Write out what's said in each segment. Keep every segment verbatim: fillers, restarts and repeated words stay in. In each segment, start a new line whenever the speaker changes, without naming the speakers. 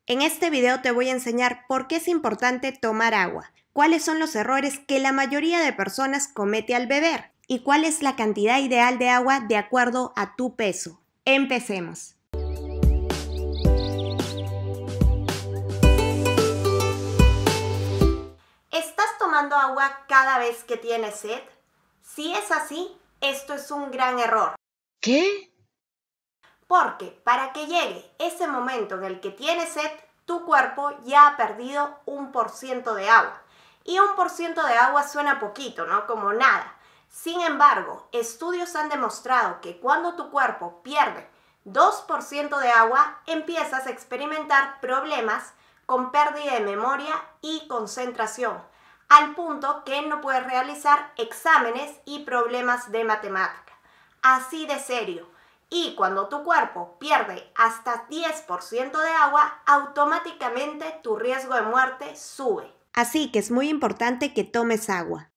En este video te voy a enseñar por qué es importante tomar agua, cuáles son los errores que la mayoría de personas comete al beber y cuál es la cantidad ideal de agua de acuerdo a tu peso. Empecemos. ¿Estás tomando agua cada vez que tienes sed? Si es así, esto es un gran error.
¿Qué?
Porque para que llegue ese momento en el que tienes sed, tu cuerpo ya ha perdido un por ciento de agua. Y un por ciento de agua suena poquito, ¿no? Como nada. Sin embargo, estudios han demostrado que cuando tu cuerpo pierde dos por ciento de agua, empiezas a experimentar problemas con pérdida de memoria y concentración, al punto que no puedes realizar exámenes y problemas de matemática. Así de serio. Y cuando tu cuerpo pierde hasta diez por ciento de agua, automáticamente tu riesgo de muerte sube. Así que es muy importante que tomes agua.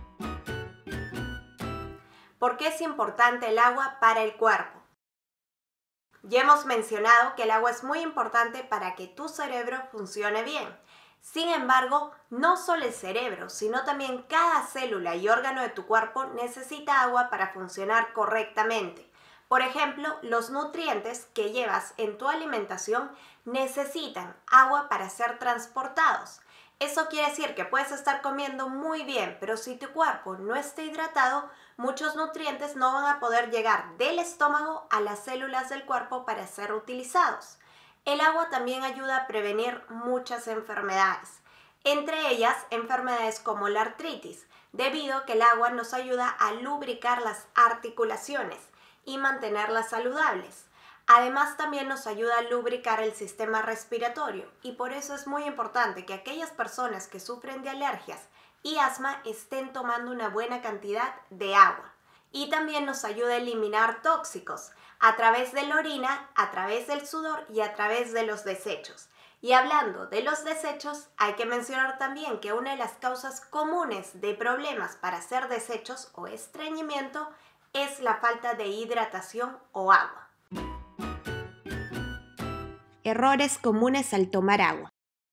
¿Por qué es importante el agua para el cuerpo? Ya hemos mencionado que el agua es muy importante para que tu cerebro funcione bien. Sin embargo, no solo el cerebro, sino también cada célula y órgano de tu cuerpo necesita agua para funcionar correctamente. Por ejemplo, los nutrientes que llevas en tu alimentación necesitan agua para ser transportados. Eso quiere decir que puedes estar comiendo muy bien, pero si tu cuerpo no está hidratado, muchos nutrientes no van a poder llegar del estómago a las células del cuerpo para ser utilizados. El agua también ayuda a prevenir muchas enfermedades, entre ellas enfermedades como la artritis, debido a que el agua nos ayuda a lubricar las articulaciones y mantenerlas saludables. Además, también nos ayuda a lubricar el sistema respiratorio y por eso es muy importante que aquellas personas que sufren de alergias y asma estén tomando una buena cantidad de agua. Y también nos ayuda a eliminar tóxicos a través de la orina, a través del sudor y a través de los desechos. Y hablando de los desechos, hay que mencionar también que una de las causas comunes de problemas para hacer desechos o estreñimiento es la falta de hidratación o agua. Errores comunes al tomar agua.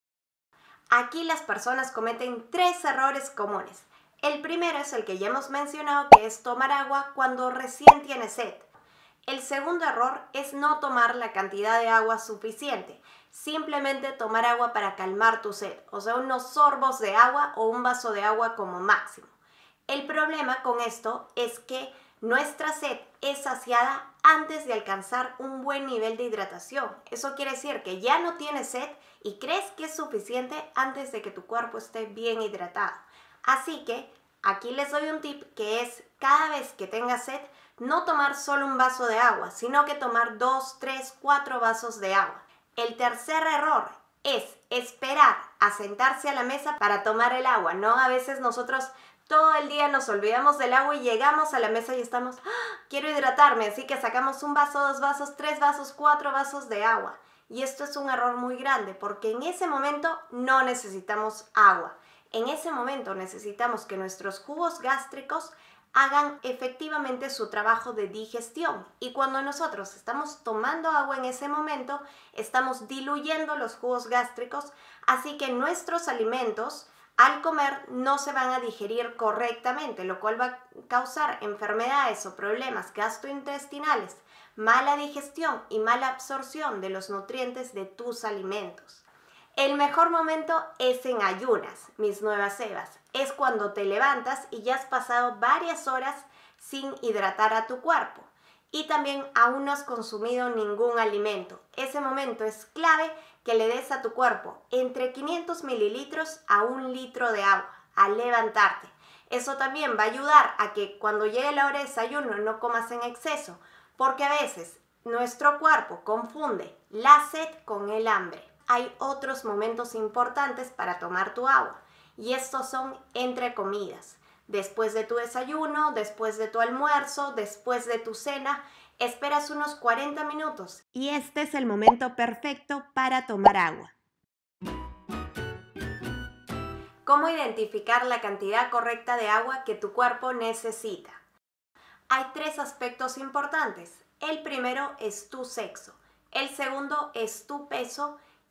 Aquí las personas cometen tres errores comunes. El primero es el que ya hemos mencionado, que es tomar agua cuando recién tienes sed. El segundo error es no tomar la cantidad de agua suficiente. Simplemente tomar agua para calmar tu sed, o sea, unos sorbos de agua o un vaso de agua como máximo. El problema con esto es que nuestra sed es saciada antes de alcanzar un buen nivel de hidratación. Eso quiere decir que ya no tienes sed y crees que es suficiente antes de que tu cuerpo esté bien hidratado. Así que aquí les doy un tip que es cada vez que tengas sed, no tomar solo un vaso de agua, sino que tomar dos, tres, cuatro vasos de agua. El tercer error es esperar a sentarse a la mesa para tomar el agua, ¿no? A veces nosotros todo el día nos olvidamos del agua y llegamos a la mesa y estamos, ¡ah! Quiero hidratarme, así que sacamos un vaso, dos vasos, tres vasos, cuatro vasos de agua. Y esto es un error muy grande porque en ese momento no necesitamos agua. En ese momento necesitamos que nuestros jugos gástricos hagan efectivamente su trabajo de digestión. Y cuando nosotros estamos tomando agua en ese momento, estamos diluyendo los jugos gástricos, así que nuestros alimentos al comer no se van a digerir correctamente, lo cual va a causar enfermedades o problemas gastrointestinales, mala digestión y mala absorción de los nutrientes de tus alimentos. El mejor momento es en ayunas, mis nuevas cebas. Es cuando te levantas y ya has pasado varias horas sin hidratar a tu cuerpo. Y también aún no has consumido ningún alimento. Ese momento es clave que le des a tu cuerpo entre quinientos mililitros a un litro de agua al levantarte. Eso también va a ayudar a que cuando llegue la hora de desayuno no comas en exceso, porque a veces nuestro cuerpo confunde la sed con el hambre. Hay otros momentos importantes para tomar tu agua y estos son entre comidas. Después de tu desayuno, después de tu almuerzo, después de tu cena, esperas unos cuarenta minutos y este es el momento perfecto para tomar agua. ¿Cómo identificar la cantidad correcta de agua que tu cuerpo necesita? Hay tres aspectos importantes. El primero es tu sexo, el segundo es tu peso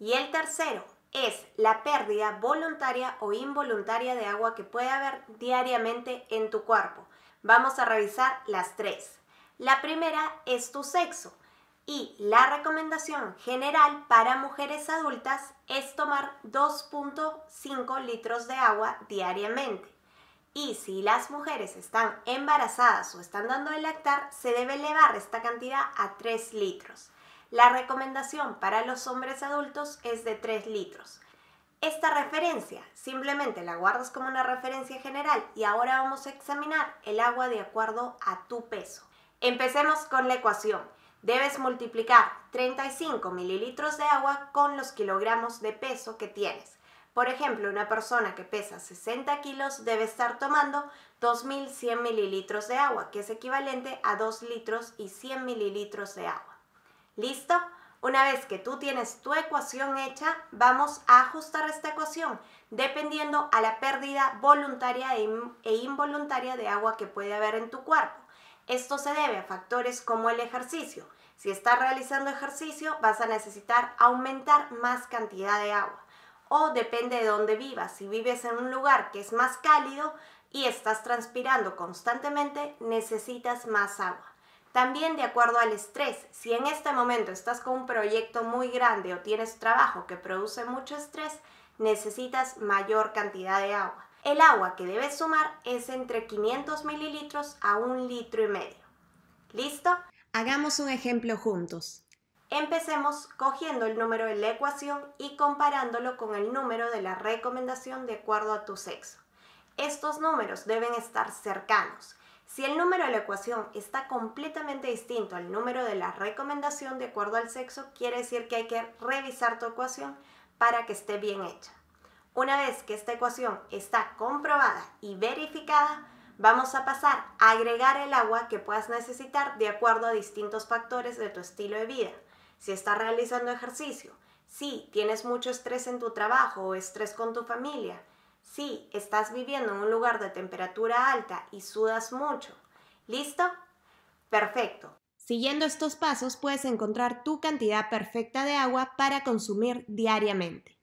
Y el tercero es la pérdida voluntaria o involuntaria de agua que puede haber diariamente en tu cuerpo. Vamos a revisar las tres. La primera es tu sexo y la recomendación general para mujeres adultas es tomar dos punto cinco litros de agua diariamente. Y si las mujeres están embarazadas o están dando de lactar, se debe elevar esta cantidad a tres litros. La recomendación para los hombres adultos es de tres litros. Esta referencia simplemente la guardas como una referencia general y ahora vamos a examinar el agua de acuerdo a tu peso. Empecemos con la ecuación. Debes multiplicar treinta y cinco mililitros de agua con los kilogramos de peso que tienes. Por ejemplo, una persona que pesa sesenta kilos debe estar tomando dos mil cien mililitros de agua, que es equivalente a dos litros y cien mililitros de agua. ¿Listo? Una vez que tú tienes tu ecuación hecha, vamos a ajustar esta ecuación dependiendo a la pérdida voluntaria e involuntaria de agua que puede haber en tu cuerpo. Esto se debe a factores como el ejercicio. Si estás realizando ejercicio, vas a necesitar aumentar más cantidad de agua. O depende de dónde vivas. Si vives en un lugar que es más cálido y estás transpirando constantemente, necesitas más agua. También de acuerdo al estrés, si en este momento estás con un proyecto muy grande o tienes trabajo que produce mucho estrés, necesitas mayor cantidad de agua. El agua que debes sumar es entre quinientos mililitros a un litro y medio. ¿Listo?
Hagamos un ejemplo juntos.
Empecemos cogiendo el número de la ecuación y comparándolo con el número de la recomendación de acuerdo a tu sexo. Estos números deben estar cercanos. Si el número de la ecuación está completamente distinto al número de la recomendación de acuerdo al sexo, quiere decir que hay que revisar tu ecuación para que esté bien hecha. Una vez que esta ecuación está comprobada y verificada, vamos a pasar a agregar el agua que puedas necesitar de acuerdo a distintos factores de tu estilo de vida. Si estás realizando ejercicio, si tienes mucho estrés en tu trabajo o estrés con tu familia, si estás viviendo en un lugar de temperatura alta y sudas mucho. ¿Listo? Perfecto.
Siguiendo estos pasos puedes encontrar tu cantidad perfecta de agua para consumir diariamente.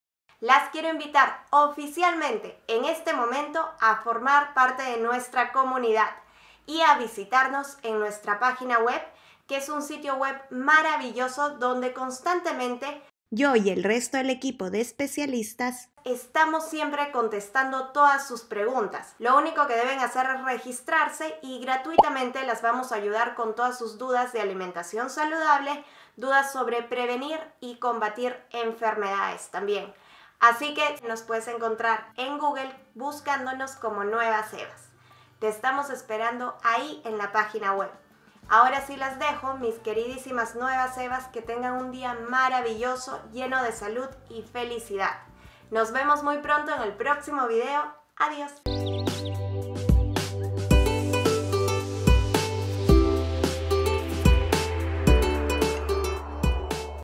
Las quiero invitar oficialmente en este momento a formar parte de nuestra comunidad y a visitarnos en nuestra página web, que es un sitio web maravilloso donde constantemente
yo y el resto del equipo de especialistas
estamos siempre contestando todas sus preguntas. Lo único que deben hacer es registrarse y gratuitamente las vamos a ayudar con todas sus dudas de alimentación saludable, dudas sobre prevenir y combatir enfermedades también. Así que nos puedes encontrar en Google buscándonos como Nuevas Evas. Te estamos esperando ahí en la página web. Ahora sí las dejo, mis queridísimas Nuevas Evas, que tengan un día maravilloso, lleno de salud y felicidad. Nos vemos muy pronto en el próximo video. Adiós.